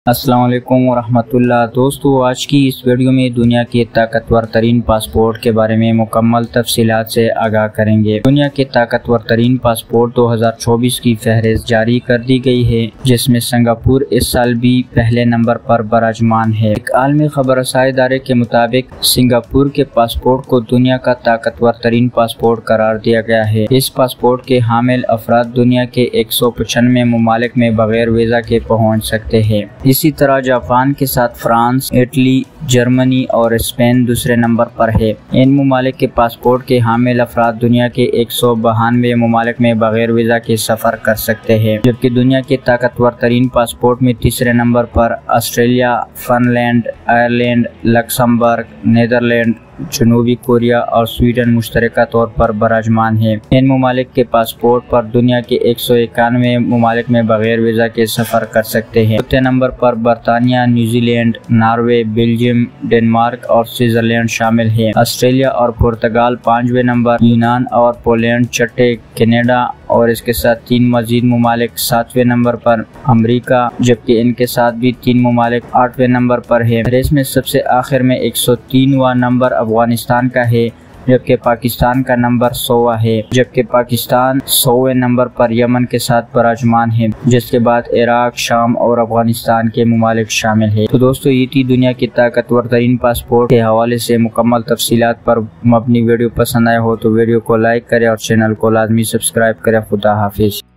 अस्सलाम वालेकुम वरहमतुल्लाह। दोस्तों, आज की इस वीडियो में दुनिया के ताकतवर तरीन पासपोर्ट के बारे में मुकम्मल तफसीलात से आगाह करेंगे। दुनिया के ताकतवर तरीन पासपोर्ट 2024 की फहरिस्त जारी कर दी गई है, जिसमें सिंगापुर इस साल भी पहले नंबर पर बराजमान है। एक आलमी खबर रसाई इदारे के मुताबिक सिंगापुर के पासपोर्ट को दुनिया का ताकतवर तरीन पासपोर्ट करार दिया गया है। इस पासपोर्ट के हामिल अफराद दुनिया के 195 ममालिक में बगैर वीज़ा के पहुँच सकते हैं। इसी तरह जापान के साथ फ्रांस, इटली, जर्मनी और स्पेन दूसरे नंबर पर है। इन ममालिक के पासपोर्ट के हामिल अफराद दुनिया के 192 ममालिक में बगैर वीज़ा के सफ़र कर सकते हैं, जबकि दुनिया के ताकतवर तरीन पासपोर्ट में तीसरे नंबर पर Australia, Finland, Ireland, Luxembourg, Netherland, जनूबी कोरिया और स्वीडन मुश्तरका तौर पर बराजमान है। इन ममालिक के पासपोर्ट पर दुनिया के 191 ममालिक में बगैर वीज़ा के सफ़र कर सकते हैं। चौथे नंबर पर बरतानिया, न्यूजीलैंड, नॉर्वे, बेल्जियम, डेनमार्क और स्विट्जरलैंड शामिल है। ऑस्ट्रेलिया और पुर्तगाल 5वें नंबर, यूनान और पोलैंड छठे, कनाडा और इसके साथ 3 मजीद ममालिक 7वें नंबर पर, अमेरिका जबकि इनके साथ भी 3 ममालिक 8वें नंबर पर है। इसमें सबसे आखिर में 103वां नंबर अफगानिस्तान का है, जबकि पाकिस्तान का नंबर 100वां है, जबकि पाकिस्तान 100वें नंबर पर यमन के साथ बराजमान है, जिसके बाद इराक, शाम और अफगानिस्तान के ममालिक शामिल है। तो दोस्तों, ये थी दुनिया की ताकतवर तरीन पासपोर्ट के हवाले से मुकम्मल तफसीलात पर मबनी वीडियो। पसंद आया हो तो वीडियो को लाइक करें और चैनल को लाजमी सब्सक्राइब करें। खुदा हाफिज।